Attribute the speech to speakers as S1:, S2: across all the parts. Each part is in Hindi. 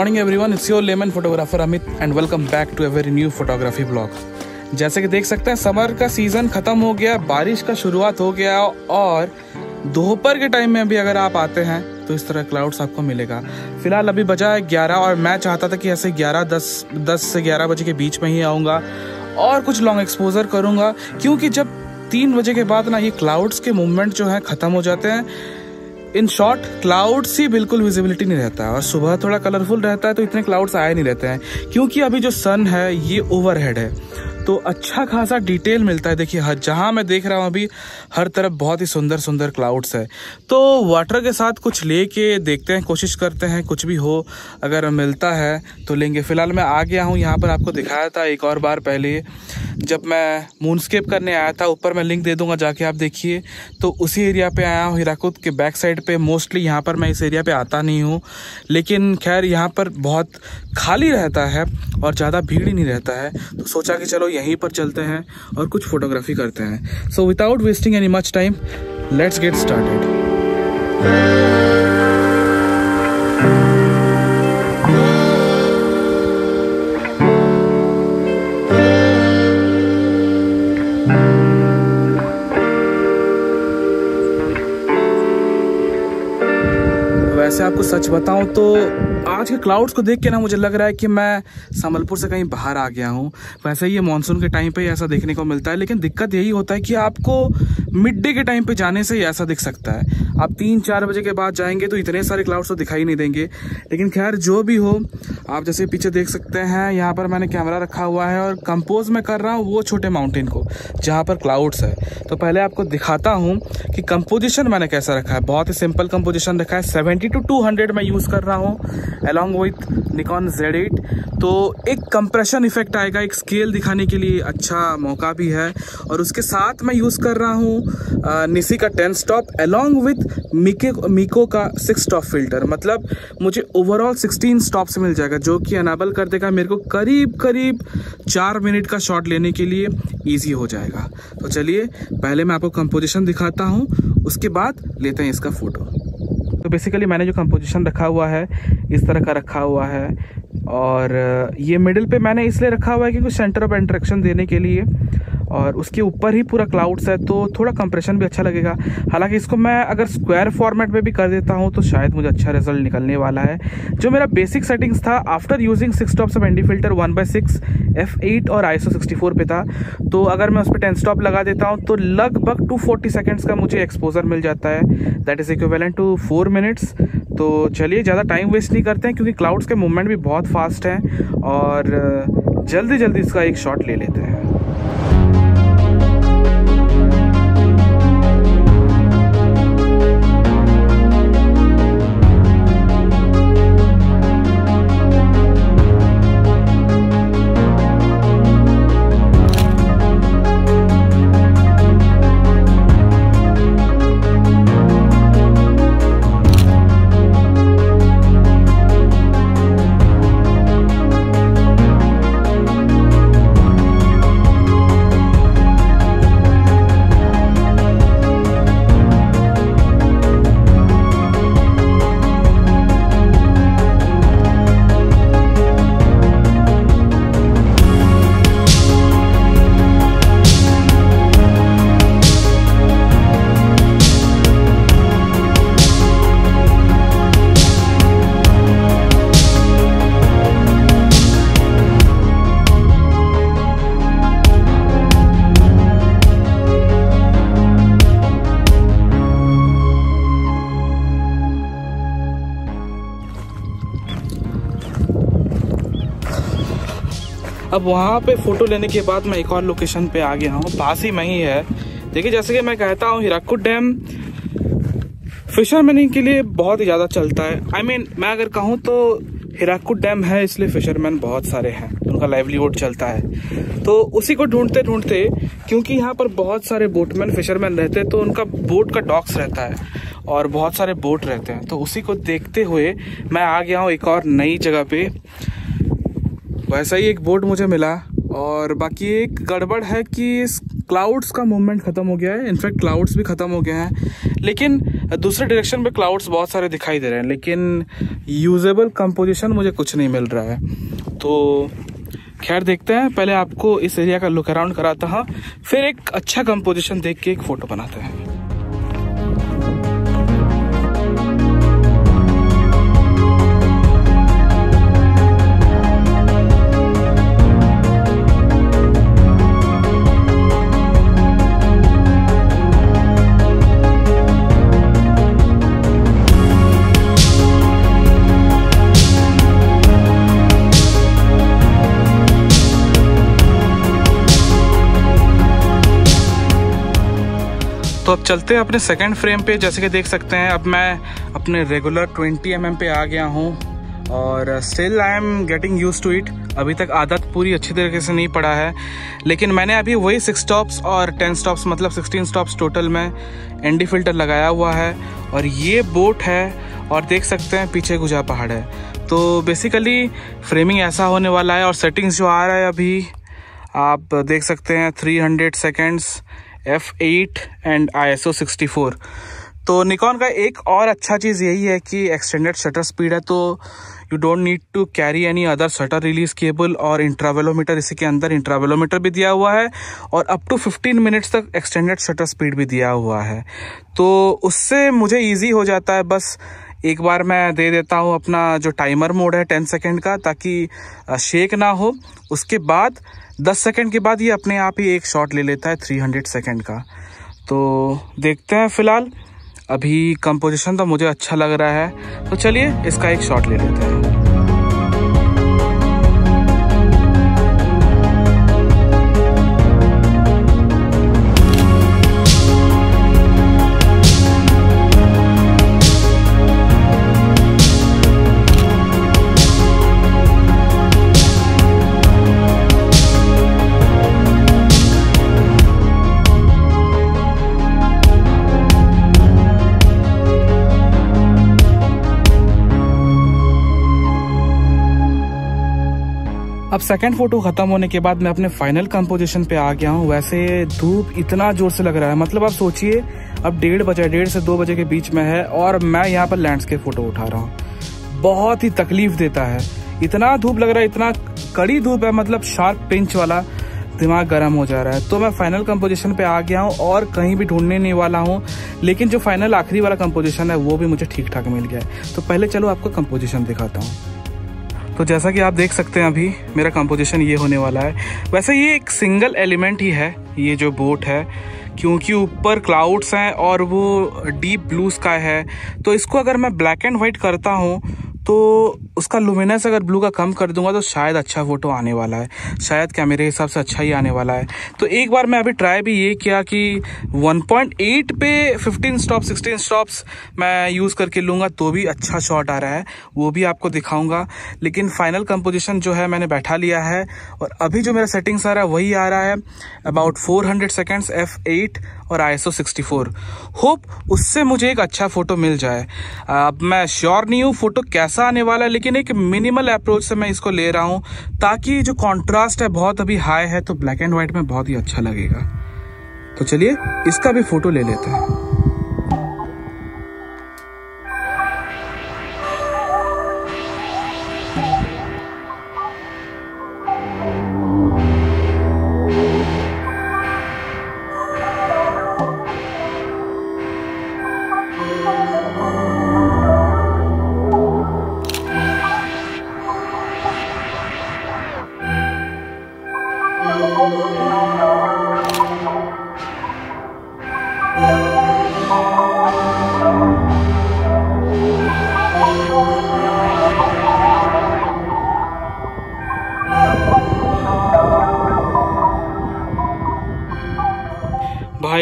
S1: Morning everyone, it's your lemon photographer Amit and welcome back to a very new photography blog. जैसे कि देख सकते हैं समर का सीज़न ख़त्म हो गया, बारिश का शुरुआत हो गया और दोपहर के टाइम में अभी अगर आप आते हैं तो इस तरह क्लाउड्स आपको मिलेगा। फिलहाल अभी बजा है 11 और मैं चाहता था कि ऐसे 10 से 11 बजे के बीच में ही आऊँगा और कुछ लॉन्ग एक्सपोजर करूँगा, क्योंकि जब 3 बजे के बाद ना ये क्लाउड्स के मूवमेंट जो है ख़त्म हो जाते हैं। इन शॉर्ट क्लाउड्स ही बिल्कुल विजिबिलिटी नहीं रहता है और सुबह थोड़ा कलरफुल रहता है तो इतने क्लाउड्स आए नहीं रहते हैं, क्योंकि अभी जो सन है ये ओवरहेड है तो अच्छा खासा डिटेल मिलता है। देखिए हर जहाँ मैं देख रहा हूँ अभी हर तरफ बहुत ही सुंदर सुंदर क्लाउड्स है। तो वाटर के साथ कुछ लेके देखते हैं, कोशिश करते हैं कुछ भी हो अगर मिलता है तो लेंगे। फिलहाल मैं आ गया हूँ यहाँ पर, आपको दिखाया था एक और बार पहले जब मैं मूनस्केप करने आया था, ऊपर मैं लिंक दे दूंगा जाके आप देखिए। तो उसी एरिया पे आया हूँ, हीराकुद के बैक साइड पे। मोस्टली यहाँ पर मैं इस एरिया पे आता नहीं हूँ, लेकिन खैर यहाँ पर बहुत खाली रहता है और ज़्यादा भीड़ ही नहीं रहता है, तो सोचा कि चलो यहीं पर चलते हैं और कुछ फोटोग्राफी करते हैं। So without wasting any much time let's get started. वैसे आपको सच बताऊं तो आज के क्लाउड्स को देख के ना मुझे लग रहा है कि मैं संबलपुर से कहीं बाहर आ गया हूं। वैसे ये मानसून के टाइम पे ही ऐसा देखने को मिलता है, लेकिन दिक्कत यही होता है कि आपको मिड डे के टाइम पे जाने से ही ऐसा दिख सकता है। आप 3-4 बजे के बाद जाएंगे तो इतने सारे क्लाउड्स तो दिखाई नहीं देंगे। लेकिन खैर जो भी हो, आप जैसे पीछे देख सकते हैं यहाँ पर मैंने कैमरा रखा हुआ है और कंपोज में कर रहा हूँ वो छोटे माउंटेन को जहाँ पर क्लाउड्स है। तो पहले आपको दिखाता हूँ कि कंपोजिशन मैंने कैसा रखा है। बहुत ही सिंपल कंपोजिशन रखा है, 70-200 मैं यूज़ कर रहा हूँ अलॉन्ग विथ निकॉन Z8। तो एक कंप्रेशन इफेक्ट आएगा, एक स्केल दिखाने के लिए अच्छा मौका भी है। और उसके साथ मैं यूज़ कर रहा हूँ निसी का 10 स्टॉप अलॉन्ग विथ मीको का 6 स्टॉप फिल्टर। मतलब मुझे ओवरऑल 16 स्टॉप से मिल जाएगा, जो कि अनेबल कर देगा मेरे को करीब 4 मिनट का शॉट लेने के लिए ईजी हो जाएगा। तो चलिए पहले मैं आपको कंपोजिशन दिखाता हूँ, उसके बाद लेते हैं इसका फ़ोटो। तो बेसिकली मैंने जो कंपोजिशन रखा हुआ है इस तरह का रखा हुआ है, और ये मिडिल पे मैंने इसलिए रखा हुआ है कि कुछ सेंटर ऑफ इंटरेक्शन देने के लिए, और उसके ऊपर ही पूरा क्लाउड्स है तो थोड़ा कंप्रेशन भी अच्छा लगेगा। हालांकि इसको मैं अगर स्क्वायर फॉर्मेट में भी कर देता हूं तो शायद मुझे अच्छा रिजल्ट निकलने वाला है। जो मेरा बेसिक सेटिंग्स था after using 6 stops of ND filter 1/6 f8 और ISO 64 पे था, तो अगर मैं उस पर 10 स्टॉप लगा देता हूं तो लगभग 240 सेकेंड्स का मुझे एक्सपोजर मिल जाता है, that is equivalent to 4 minutes. तो चलिए ज़्यादा टाइम वेस्ट नहीं करते हैं, क्योंकि क्लाउड्स के मूवमेंट भी बहुत फास्ट हैं और जल्दी इसका एक शॉट ले लेते हैं। अब वहाँ पे फ़ोटो लेने के बाद मैं एक और लोकेशन पे आ गया हूँ, पास ही में ही है। देखिए जैसे कि मैं कहता हूँ हीराकुद डैम फिशरमैन के लिए बहुत ही ज़्यादा चलता है। मैं अगर कहूँ तो हीराकुद डैम है इसलिए फिशरमैन बहुत सारे हैं, उनका लाइवलीहुड चलता है। तो उसी को ढूंढते ढूंढते, क्योंकि यहाँ पर बहुत सारे बोटमैन फिशरमैन रहते हैं तो उनका बोट का डॉक्स रहता है और बहुत सारे बोट रहते हैं, तो उसी को देखते हुए मैं आ गया हूँ एक और नई जगह पे। वैसा ही एक बोट मुझे मिला और बाकी एक गड़बड़ है कि क्लाउड्स का मूवमेंट खत्म हो गया है, इनफैक्ट क्लाउड्स भी खत्म हो गए हैं, लेकिन दूसरे डायरेक्शन में क्लाउड्स बहुत सारे दिखाई दे रहे हैं, लेकिन यूजेबल कंपोजिशन मुझे कुछ नहीं मिल रहा है। तो खैर देखते हैं, पहले आपको इस एरिया का लुक अराउंड कराता हूँ, फिर एक अच्छा कंपोजिशन देख के एक फ़ोटो बनाते हैं। तो अब चलते हैं अपने सेकंड फ्रेम पे। जैसे कि देख सकते हैं, अब मैं अपने रेगुलर 20 mm पे आ गया हूँ और still I am getting use to it. अभी तक आदत पूरी अच्छी तरीके से नहीं पड़ा है, लेकिन मैंने अभी वही 6 स्टॉप्स और 10 स्टॉप्स मतलब 16 स्टॉप्स टोटल में एनडी फिल्टर लगाया हुआ है। और ये बोट है और देख सकते हैं पीछे गुजा पहाड़ है। तो बेसिकली फ्रेमिंग ऐसा होने वाला है और सेटिंग्स जो आ रहा है अभी आप देख सकते हैं 300 सेकेंड्स, f8 एंड ISO 64। तो निकॉन का एक और अच्छा चीज़ यही है कि एक्सटेंडेड शटर स्पीड है, तो you don't need to carry any other shutter release cable. और इंट्रावेलोमीटर, इसी के अंदर इंट्रावेलोमीटर भी दिया हुआ है और अप टू 15 मिनट्स तक एक्सटेंडेड शटर स्पीड भी दिया हुआ है। तो उससे मुझे ईजी हो जाता है। बस एक बार मैं दे देता हूँ अपना जो टाइमर मोड है 10 सेकेंड का, ताकि शेक ना हो। उसके बाद 10 सेकेंड के बाद ये अपने आप ही एक शॉट ले लेता है 300 सेकेंड का। तो देखते हैं, फिलहाल अभी कंपोजिशन तो मुझे अच्छा लग रहा है, तो चलिए इसका एक शॉट ले लेते हैं। अब सेकंड फोटो खत्म होने के बाद मैं अपने फाइनल कंपोजिशन पे आ गया हूँ। वैसे धूप इतना जोर से लग रहा है, मतलब आप सोचिए अब 1:30 से 2 बजे के बीच में है और मैं यहाँ पर लैंडस्केप फोटो उठा रहा हूँ। बहुत ही तकलीफ देता है, इतना धूप लग रहा है, इतना कड़ी धूप है, मतलब शार्प पिंच वाला, दिमाग गर्म हो जा रहा है। तो मैं फाइनल कंपोजिशन पे आ गया हूँ और कहीं भी ढूंढने नहीं वाला हूँ, लेकिन जो फाइनल आखिरी वाला कंपोजिशन है वो भी मुझे ठीक ठाक मिल गया है। तो पहले चलो आपको कंपोजिशन दिखाता हूँ। तो जैसा कि आप देख सकते हैं अभी मेरा कंपोजिशन ये होने वाला है। वैसे ये एक सिंगल एलिमेंट ही है ये जो बोट है, क्योंकि ऊपर क्लाउड्स हैं और वो डीप ब्लू स्काई है। तो इसको अगर मैं ब्लैक एंड वाइट करता हूँ तो उसका लुमिनेंस अगर ब्लू का कम कर दूंगा तो शायद अच्छा फोटो आने वाला है, शायद क्या मेरे हिसाब से अच्छा ही आने वाला है। तो एक बार मैं अभी ट्राई भी ये किया कि 1.8 पे 15 स्टॉप 16 स्टॉप्स मैं यूज़ करके लूँगा तो भी अच्छा शॉट आ रहा है, वो भी आपको दिखाऊंगा। लेकिन फाइनल कंपोजिशन जो है मैंने बैठा लिया है और अभी जो मेरा सेटिंग्स आ रहा है वही आ रहा है अबाउट 400 सेकेंड्स, f8 और ISO 64। होप उससे मुझे एक अच्छा फोटो मिल जाए। अब मैं श्योर नहीं हूँ फोटो कैसा आने वाला है, लेकिन एक मिनिमल अप्रोच से मैं इसको ले रहा हूँ ताकि जो कंट्रास्ट है बहुत अभी हाई है, तो ब्लैक एंड व्हाइट में बहुत ही अच्छा लगेगा। तो चलिए इसका भी फोटो ले लेते हैं।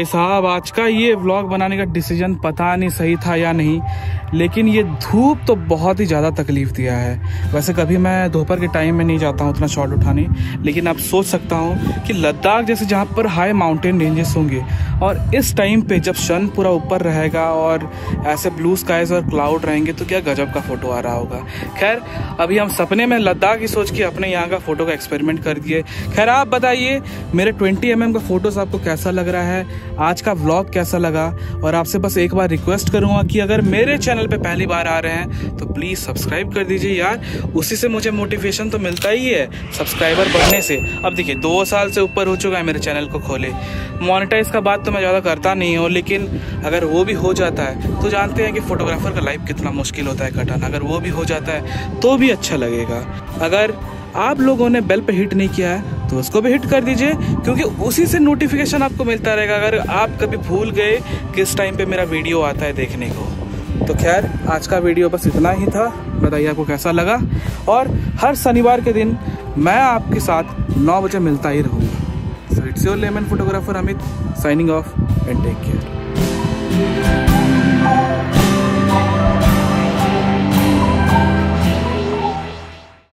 S1: भाई साहब, आज का ये व्लॉग बनाने का डिसीजन पता नहीं सही था या नहीं, लेकिन ये धूप तो बहुत ही ज़्यादा तकलीफ दिया है। वैसे कभी मैं दोपहर के टाइम में नहीं जाता हूँ उतना शॉट उठाने, लेकिन आप सोच सकता हूँ कि लद्दाख जैसे जहाँ पर हाई माउंटेन रेंजेस होंगे और इस टाइम पे जब सन पूरा ऊपर रहेगा और ऐसे ब्लू स्काइज और क्लाउड रहेंगे तो क्या गजब का फोटो आ रहा होगा। खैर, अभी हम सपने में लद्दाख ही सोच के अपने यहाँ का फोटो का एक्सपेरिमेंट कर दिए। खैर, आप बताइए मेरे 20 mm का फोटोज आपको कैसा लग रहा है, आज का व्लॉग कैसा लगा। और आपसे बस एक बार रिक्वेस्ट करूंगा कि अगर मेरे चैनल पे पहली बार आ रहे हैं तो प्लीज सब्सक्राइब कर दीजिए यार, उसी से मुझे मोटिवेशन तो मिलता ही है सब्सक्राइबर बढ़ने से। अब देखिए 2 साल से ऊपर हो चुका है मेरे चैनल को खोले। मोनेटाइज का बात तो मैं ज़्यादा करता नहीं हूँ, लेकिन अगर वो भी हो जाता है तो जानते हैं कि फोटोग्राफर का लाइफ कितना मुश्किल होता है कटाना। अगर वो भी हो जाता है तो भी अच्छा लगेगा। अगर आप लोगों ने बेल पे हिट नहीं किया है तो उसको भी हिट कर दीजिए, क्योंकि उसी से नोटिफिकेशन आपको मिलता रहेगा अगर आप कभी भूल गए किस टाइम पे मेरा वीडियो आता है देखने को। तो खैर, आज का वीडियो बस इतना ही था। बताइए आपको कैसा लगा। और हर शनिवार के दिन मैं आपके साथ 9 बजे मिलता ही रहूँगा। So it's your lemon photographer Amit, signing off and take care.